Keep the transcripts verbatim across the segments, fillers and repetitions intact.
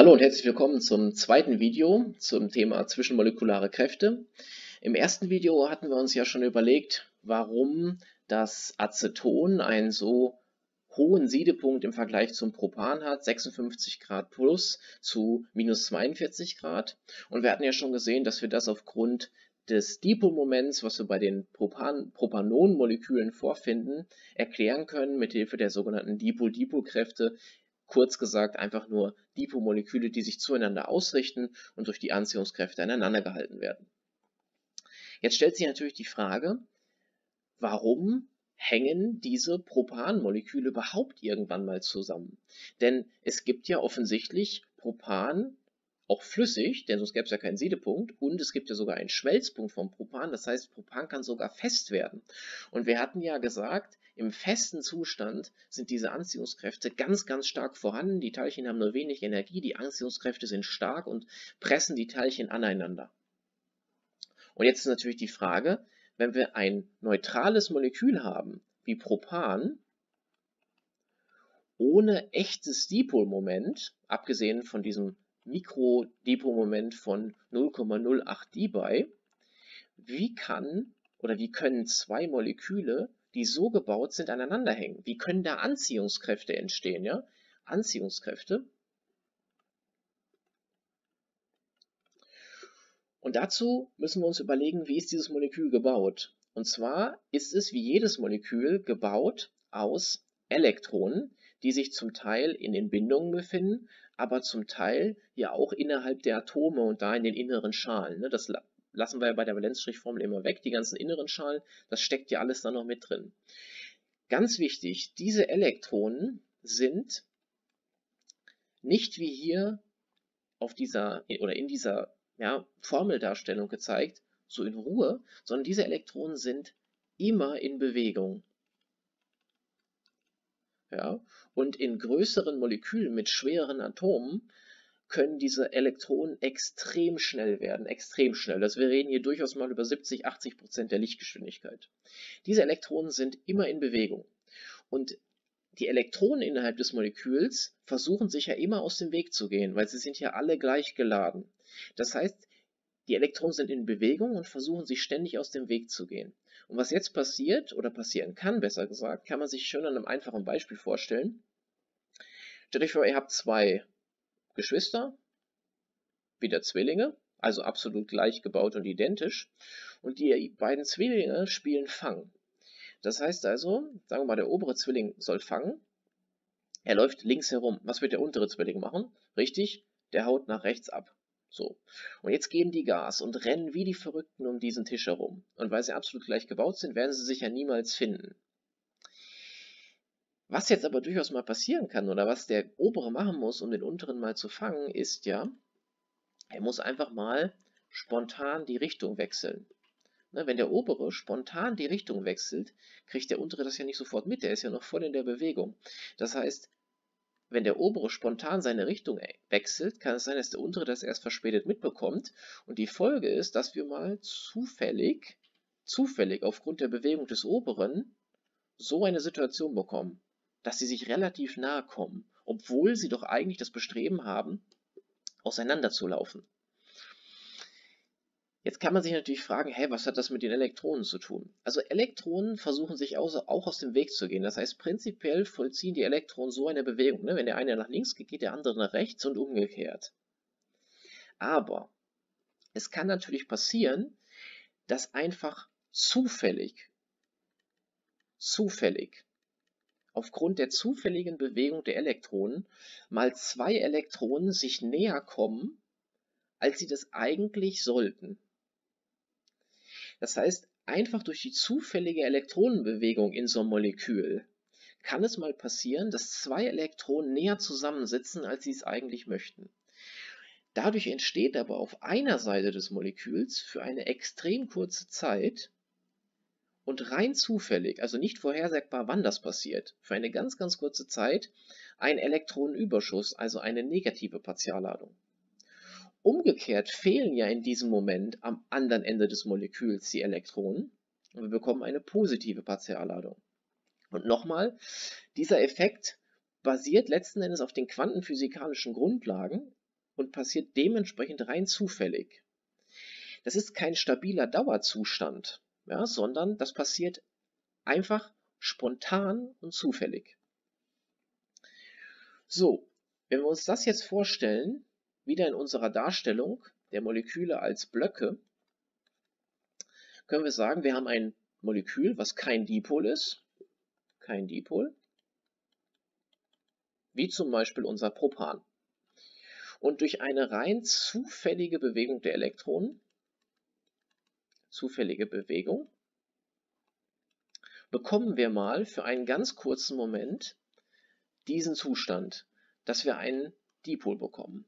Hallo und herzlich willkommen zum zweiten Video zum Thema zwischenmolekulare Kräfte. Im ersten Video hatten wir uns ja schon überlegt, warum das Aceton einen so hohen Siedepunkt im Vergleich zum Propan hat, sechsundfünfzig Grad plus zu minus zweiundvierzig Grad. Und wir hatten ja schon gesehen, dass wir das aufgrund des Dipolmoments, was wir bei den Propan Propanon-Molekülen vorfinden, erklären können mit Hilfe der sogenannten Dipol-Dipol-Kräfte. Kurz gesagt einfach nur Dipolmoleküle, die sich zueinander ausrichten und durch die Anziehungskräfte aneinander gehalten werden. Jetzt stellt sich natürlich die Frage, warum hängen diese Propanmoleküle überhaupt irgendwann mal zusammen? Denn es gibt ja offensichtlich Propan auch flüssig, denn sonst gäbe es ja keinen Siedepunkt, und es gibt ja sogar einen Schmelzpunkt vom Propan, das heißt, Propan kann sogar fest werden. Und wir hatten ja gesagt, im festen Zustand sind diese Anziehungskräfte ganz, ganz stark vorhanden, die Teilchen haben nur wenig Energie, die Anziehungskräfte sind stark und pressen die Teilchen aneinander. Und jetzt ist natürlich die Frage, wenn wir ein neutrales Molekül haben, wie Propan, ohne echtes Dipolmoment, abgesehen von diesem Mikrodipolmoment von null Komma null acht dBi, wie kann oder wie können zwei Moleküle, die so gebaut sind, aneinander hängen? Wie können da Anziehungskräfte entstehen? Ja? Anziehungskräfte. Und dazu müssen wir uns überlegen, wie ist dieses Molekül gebaut? Und zwar ist es wie jedes Molekül gebaut aus Elektronen, die sich zum Teil in den Bindungen befinden, aber zum Teil ja auch innerhalb der Atome und da in den inneren Schalen. Das lassen wir ja bei der Valenzstrichformel immer weg, die ganzen inneren Schalen, das steckt ja alles da noch mit drin. Ganz wichtig, diese Elektronen sind nicht wie hier auf dieser oder in dieser ja, Formeldarstellung gezeigt, so in Ruhe, sondern diese Elektronen sind immer in Bewegung. Ja, und in größeren Molekülen mit schwereren Atomen können diese Elektronen extrem schnell werden, extrem schnell. Also wir reden hier durchaus mal über siebzig, achtzig Prozent der Lichtgeschwindigkeit. Diese Elektronen sind immer in Bewegung. Und die Elektronen innerhalb des Moleküls versuchen sich ja immer aus dem Weg zu gehen, weil sie sind ja alle gleich geladen. Das heißt, die Elektronen sind in Bewegung und versuchen sich ständig aus dem Weg zu gehen. Und was jetzt passiert, oder passieren kann, besser gesagt, kann man sich schön an einem einfachen Beispiel vorstellen. Stellt euch vor, ihr habt zwei Geschwister, wieder Zwillinge, also absolut gleich gebaut und identisch. Und die beiden Zwillinge spielen Fang. Das heißt also, sagen wir mal, der obere Zwilling soll fangen. Er läuft links herum. Was wird der untere Zwilling machen? Richtig, der haut nach rechts ab. So. Und jetzt geben die Gas und rennen wie die Verrückten um diesen Tisch herum. Und weil sie absolut gleich gebaut sind, werden sie sich ja niemals finden. Was jetzt aber durchaus mal passieren kann, oder was der obere machen muss, um den unteren mal zu fangen, ist ja, er muss einfach mal spontan die Richtung wechseln. Wenn der obere spontan die Richtung wechselt, kriegt der untere das ja nicht sofort mit, der ist ja noch voll in der Bewegung. Das heißt, wenn der obere spontan seine Richtung wechselt, kann es sein, dass der untere das erst verspätet mitbekommt. Und die Folge ist, dass wir mal zufällig, zufällig aufgrund der Bewegung des oberen so eine Situation bekommen, dass sie sich relativ nahe kommen, obwohl sie doch eigentlich das Bestreben haben, auseinanderzulaufen. Jetzt kann man sich natürlich fragen, hey, was hat das mit den Elektronen zu tun? Also Elektronen versuchen sich auch aus dem Weg zu gehen. Das heißt, prinzipiell vollziehen die Elektronen so eine Bewegung. Ne? Wenn der eine nach links geht, geht der andere nach rechts und umgekehrt. Aber es kann natürlich passieren, dass einfach zufällig, zufällig, aufgrund der zufälligen Bewegung der Elektronen mal zwei Elektronen sich näher kommen, als sie das eigentlich sollten. Das heißt, einfach durch die zufällige Elektronenbewegung in so einem Molekül kann es mal passieren, dass zwei Elektronen näher zusammensitzen, als sie es eigentlich möchten. Dadurch entsteht aber auf einer Seite des Moleküls für eine extrem kurze Zeit und rein zufällig, also nicht vorhersagbar, wann das passiert, für eine ganz, ganz kurze Zeit ein Elektronenüberschuss, also eine negative Partialladung. Umgekehrt fehlen ja in diesem Moment am anderen Ende des Moleküls die Elektronen und wir bekommen eine positive Partialladung. Und nochmal, dieser Effekt basiert letzten Endes auf den quantenphysikalischen Grundlagen, und passiert dementsprechend rein zufällig. Das ist kein stabiler Dauerzustand, ja, sondern das passiert einfach spontan und zufällig. So, wenn wir uns das jetzt vorstellen, wieder in unserer Darstellung der Moleküle als Blöcke, können wir sagen, wir haben ein Molekül, was kein Dipol ist, kein Dipol, wie zum Beispiel unser Propan. Und durch eine rein zufällige Bewegung der Elektronen, zufällige Bewegung, bekommen wir mal für einen ganz kurzen Moment diesen Zustand, dass wir einen Dipol bekommen.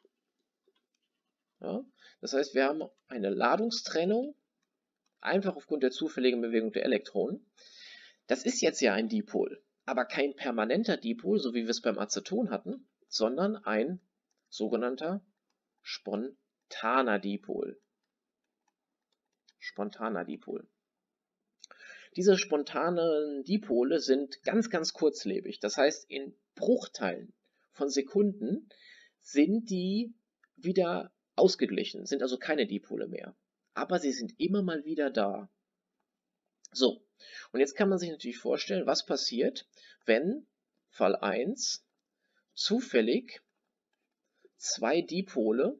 Ja, das heißt, wir haben eine Ladungstrennung, einfach aufgrund der zufälligen Bewegung der Elektronen. Das ist jetzt ja ein Dipol, aber kein permanenter Dipol, so wie wir es beim Aceton hatten, sondern ein sogenannter spontaner Dipol. Spontaner Dipol. Diese spontanen Dipole sind ganz, ganz kurzlebig. Das heißt, in Bruchteilen von Sekunden sind die wieder ausgeglichen, sind also keine Dipole mehr. Aber sie sind immer mal wieder da. So, und jetzt kann man sich natürlich vorstellen, was passiert, wenn Fall eins zufällig zwei Dipole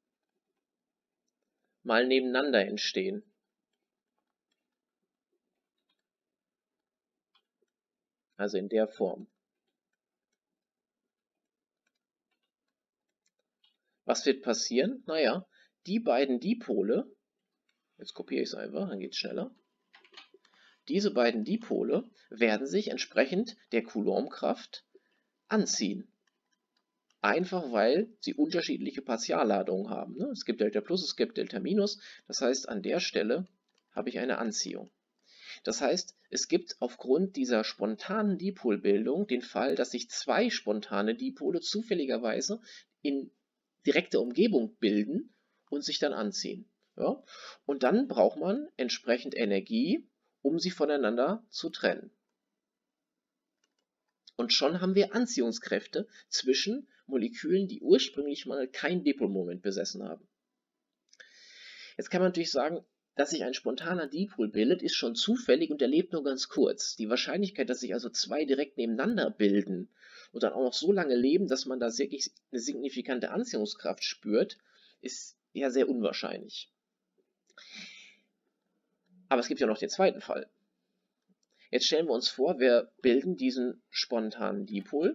mal nebeneinander entstehen. Also in der Form. Was wird passieren? Naja, die beiden Dipole, jetzt kopiere ich es einfach, dann geht es schneller. Diese beiden Dipole werden sich entsprechend der Coulombkraft anziehen. Einfach weil sie unterschiedliche Partialladungen haben. Es gibt Delta Plus, es gibt Delta Minus. Das heißt, an der Stelle habe ich eine Anziehung. Das heißt, es gibt aufgrund dieser spontanen Dipolbildung den Fall, dass sich zwei spontane Dipole zufälligerweise in direkter Umgebung bilden und sich dann anziehen. Ja? Und dann braucht man entsprechend Energie, um sie voneinander zu trennen. Und schon haben wir Anziehungskräfte zwischen Molekülen, die ursprünglich mal kein Dipolmoment besessen haben. Jetzt kann man natürlich sagen, dass sich ein spontaner Dipol bildet, ist schon zufällig und er lebt nur ganz kurz. Die Wahrscheinlichkeit, dass sich also zwei direkt nebeneinander bilden und dann auch noch so lange leben, dass man da wirklich eine signifikante Anziehungskraft spürt, ist ja sehr unwahrscheinlich. Aber es gibt ja noch den zweiten Fall. Jetzt stellen wir uns vor, wir bilden diesen spontanen Dipol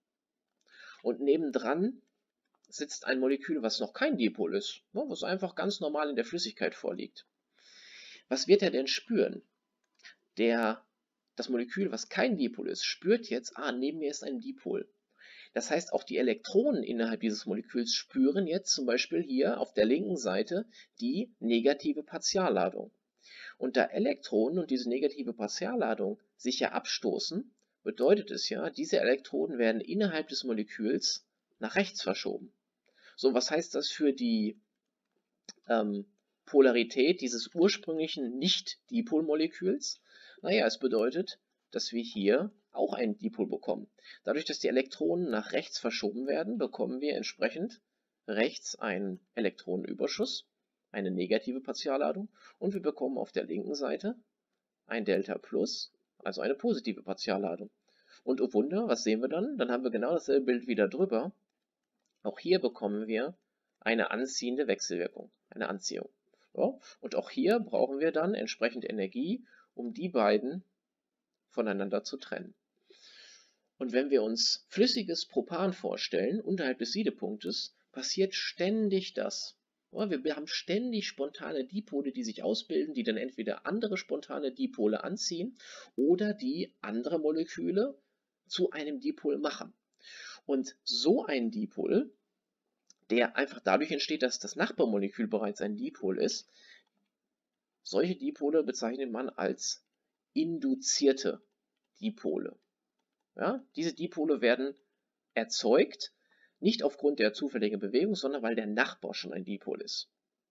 und nebendran sitzt ein Molekül, was noch kein Dipol ist, was einfach ganz normal in der Flüssigkeit vorliegt. Was wird er denn spüren? Der, das Molekül, was kein Dipol ist, spürt jetzt, ah, neben mir ist ein Dipol. Das heißt, auch die Elektronen innerhalb dieses Moleküls spüren jetzt zum Beispiel hier auf der linken Seite die negative Partialladung. Und da Elektronen und diese negative Partialladung sich ja abstoßen, bedeutet es ja, diese Elektronen werden innerhalb des Moleküls nach rechts verschoben. So, was heißt das für die ähm, Polarität dieses ursprünglichen Nicht-Dipol-Moleküls? Naja, es bedeutet, dass wir hier auch einen Dipol bekommen. Dadurch, dass die Elektronen nach rechts verschoben werden, bekommen wir entsprechend rechts einen Elektronenüberschuss, eine negative Partialladung, und wir bekommen auf der linken Seite ein Delta Plus, also eine positive Partialladung. Und oh Wunder, was sehen wir dann? Dann haben wir genau dasselbe Bild wieder drüber. Auch hier bekommen wir eine anziehende Wechselwirkung, eine Anziehung. Ja, und auch hier brauchen wir dann entsprechend Energie, um die beiden voneinander zu trennen. Und wenn wir uns flüssiges Propan vorstellen, unterhalb des Siedepunktes, passiert ständig das. Ja, wir haben ständig spontane Dipole, die sich ausbilden, die dann entweder andere spontane Dipole anziehen oder die andere Moleküle zu einem Dipol machen. Und so ein Dipol, der einfach dadurch entsteht, dass das Nachbarmolekül bereits ein Dipol ist, solche Dipole bezeichnet man als induzierte Dipole. Ja, diese Dipole werden erzeugt, nicht aufgrund der zufälligen Bewegung, sondern weil der Nachbar schon ein Dipol ist.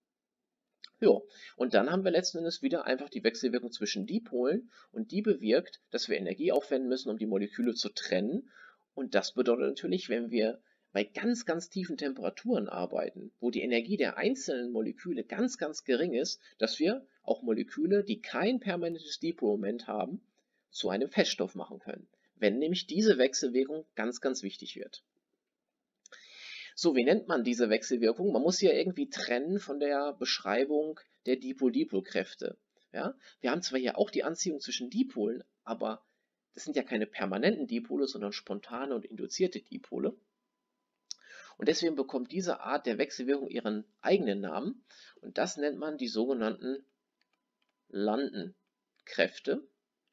Ja, und dann haben wir letzten Endes wieder einfach die Wechselwirkung zwischen Dipolen und die bewirkt, dass wir Energie aufwenden müssen, um die Moleküle zu trennen. Und das bedeutet natürlich, wenn wir bei ganz, ganz tiefen Temperaturen arbeiten, wo die Energie der einzelnen Moleküle ganz, ganz gering ist, dass wir auch Moleküle, die kein permanentes Dipolmoment haben, zu einem Feststoff machen können, wenn nämlich diese Wechselwirkung ganz, ganz wichtig wird. So, wie nennt man diese Wechselwirkung? Man muss sie ja irgendwie trennen von der Beschreibung der Dipol-Dipol-Kräfte. Ja? Wir haben zwar hier auch die Anziehung zwischen Dipolen, aber das sind ja keine permanenten Dipole, sondern spontane und induzierte Dipole. Und deswegen bekommt diese Art der Wechselwirkung ihren eigenen Namen und das nennt man die sogenannten Landenkräfte.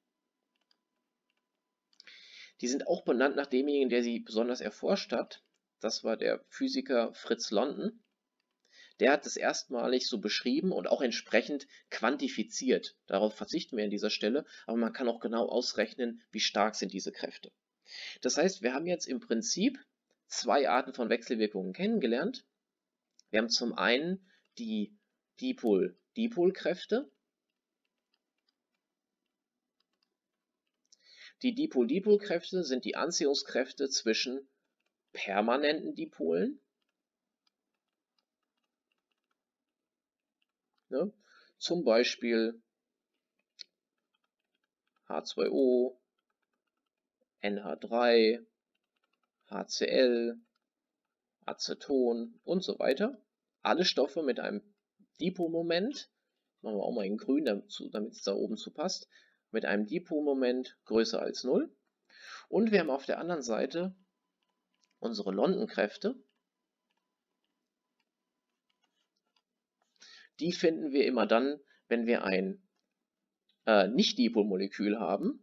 Die sind auch benannt nach demjenigen, der sie besonders erforscht hat. Das war der Physiker Fritz London. Der hat es erstmalig so beschrieben und auch entsprechend quantifiziert. Darauf verzichten wir an dieser Stelle, aber man kann auch genau ausrechnen, wie stark sind diese Kräfte. Das heißt, wir haben jetzt im Prinzip zwei Arten von Wechselwirkungen kennengelernt. Wir haben zum einen die Dipol-Dipol-Kräfte. Die Dipol-Dipol-Kräfte sind die Anziehungskräfte zwischen permanenten Dipolen, ne? Zum Beispiel H zwei O, N H drei, H C L, Aceton und so weiter. Alle Stoffe mit einem Dipolmoment, machen wir auch mal in grün, damit es da oben zu passt, mit einem Dipolmoment größer als null. Und wir haben auf der anderen Seite unsere Londenkräfte. Die finden wir immer dann, wenn wir ein äh, Nicht-Dipolmolekül haben.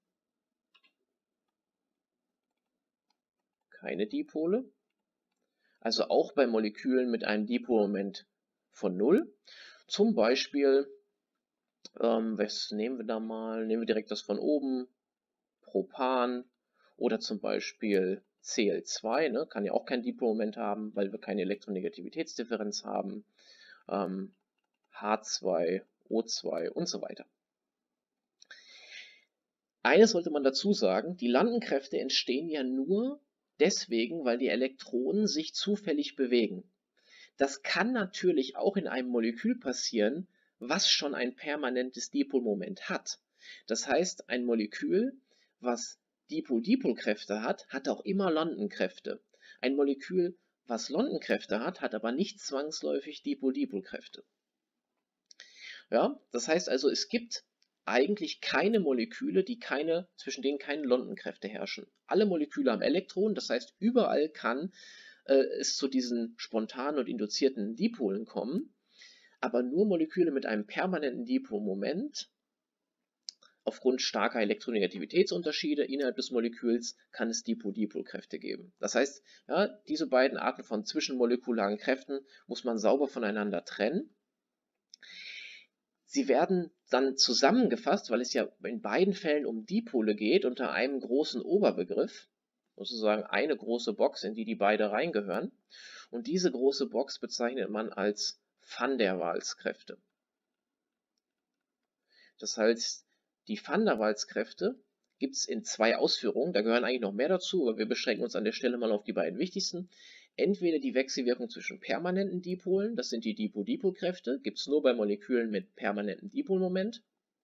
Keine Dipole. Also auch bei Molekülen mit einem Dipolmoment von null. Zum Beispiel, ähm, was nehmen wir da mal? Nehmen wir direkt das von oben, Propan oder zum Beispiel C L zwei, ne? Kann ja auch kein Dipolmoment haben, weil wir keine Elektronegativitätsdifferenz haben. Ähm, H zwei O zwei und so weiter. Eines sollte man dazu sagen, die Landenkräfte entstehen ja nur deswegen, weil die Elektronen sich zufällig bewegen. Das kann natürlich auch in einem Molekül passieren, was schon ein permanentes Dipolmoment hat. Das heißt, ein Molekül, was Dipol-Dipol-Kräfte hat, hat auch immer Londenkräfte. Ein Molekül, was Londenkräfte hat, hat aber nicht zwangsläufig Dipol-Dipol-Kräfte. Ja, das heißt also, es gibt eigentlich keine Moleküle, die keine, zwischen denen keine Londenkräfte herrschen. Alle Moleküle haben Elektronen, das heißt, überall kann äh, es zu diesen spontanen und induzierten Dipolen kommen, aber nur Moleküle mit einem permanenten Dipolmoment, aufgrund starker Elektronegativitätsunterschiede innerhalb des Moleküls, kann es Dipol-Dipol-Kräfte geben. Das heißt, ja, diese beiden Arten von zwischenmolekularen Kräften muss man sauber voneinander trennen. Sie werden dann zusammengefasst, weil es ja in beiden Fällen um Dipole geht, unter einem großen Oberbegriff, sozusagen eine große Box, in die die beide reingehören. Und diese große Box bezeichnet man als Van der Waals-Kräfte. Das heißt, die Van der Waals-Kräfte gibt es in zwei Ausführungen, da gehören eigentlich noch mehr dazu, aber wir beschränken uns an der Stelle mal auf die beiden wichtigsten. Entweder die Wechselwirkung zwischen permanenten Dipolen, das sind die Dipol-Dipol-Kräfte, gibt es nur bei Molekülen mit permanentem Dipolmoment.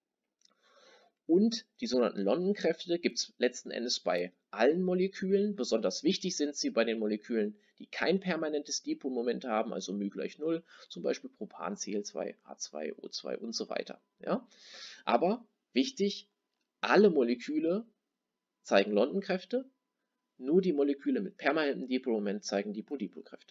Und die sogenannten Londenkräfte gibt es letzten Endes bei allen Molekülen. Besonders wichtig sind sie bei den Molekülen, die kein permanentes Dipolmoment haben, also μ gleich null, zum Beispiel Propan, C L zwei, H zwei O zwei und so weiter. Ja? Aber wichtig, alle Moleküle zeigen Londenkräfte. Nur die Moleküle mit permanentem Dipolmoment zeigen Dipol-Dipol-Kräfte.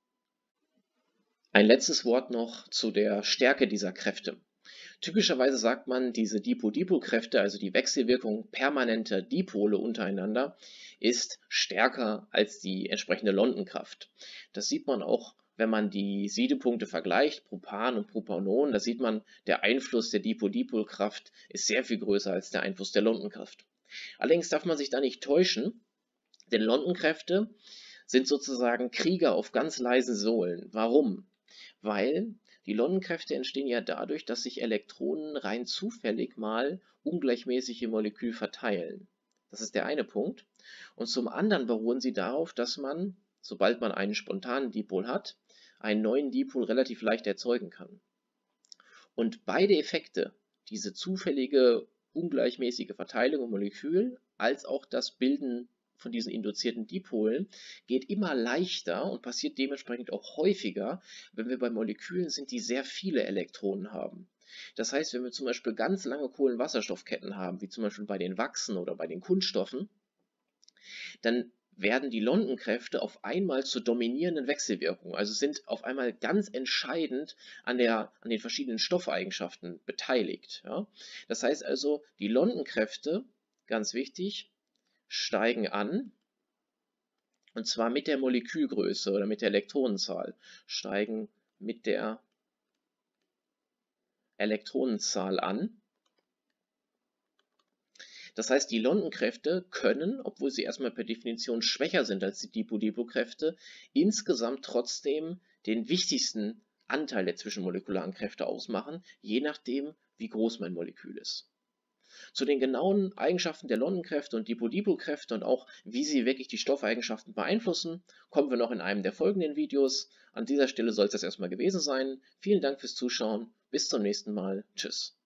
Ein letztes Wort noch zu der Stärke dieser Kräfte. Typischerweise sagt man, diese Dipol-Dipol-Kräfte, also die Wechselwirkung permanenter Dipole untereinander, ist stärker als die entsprechende Londenkraft. Das sieht man auch, wenn man die Siedepunkte vergleicht, Propan und Propanon. Da sieht man, der Einfluss der Dipol-Dipol-Kraft ist sehr viel größer als der Einfluss der Londenkraft. Allerdings darf man sich da nicht täuschen, denn Londenkräfte sind sozusagen Krieger auf ganz leisen Sohlen. Warum? Weil die Londenkräfte entstehen ja dadurch, dass sich Elektronen rein zufällig mal ungleichmäßig im Molekül verteilen. Das ist der eine Punkt. Und zum anderen beruhen sie darauf, dass man sobald man einen spontanen Dipol hat, einen neuen Dipol relativ leicht erzeugen kann. Und beide Effekte, diese zufällige, ungleichmäßige Verteilung im Molekül, als auch das Bilden von diesen induzierten Dipolen, geht immer leichter und passiert dementsprechend auch häufiger, wenn wir bei Molekülen sind, die sehr viele Elektronen haben. Das heißt, wenn wir zum Beispiel ganz lange Kohlenwasserstoffketten haben, wie zum Beispiel bei den Wachsen oder bei den Kunststoffen, dann werden die Londenkräfte auf einmal zur dominierenden Wechselwirkung, also sind auf einmal ganz entscheidend an, der, an den verschiedenen Stoffeigenschaften beteiligt. Ja? Das heißt also, die Londenkräfte, ganz wichtig, steigen an, und zwar mit der Molekülgröße oder mit der Elektronenzahl, steigen mit der Elektronenzahl an. Das heißt, die Londenkräfte können, obwohl sie erstmal per Definition schwächer sind als die Dipo-Dipo-Kräfte, insgesamt trotzdem den wichtigsten Anteil der zwischenmolekularen Kräfte ausmachen, je nachdem, wie groß mein Molekül ist. Zu den genauen Eigenschaften der Londenkräfte und Dipo-Dipo-Kräfte und auch, wie sie wirklich die Stoffeigenschaften beeinflussen, kommen wir noch in einem der folgenden Videos. An dieser Stelle soll es das erstmal gewesen sein. Vielen Dank fürs Zuschauen. Bis zum nächsten Mal. Tschüss.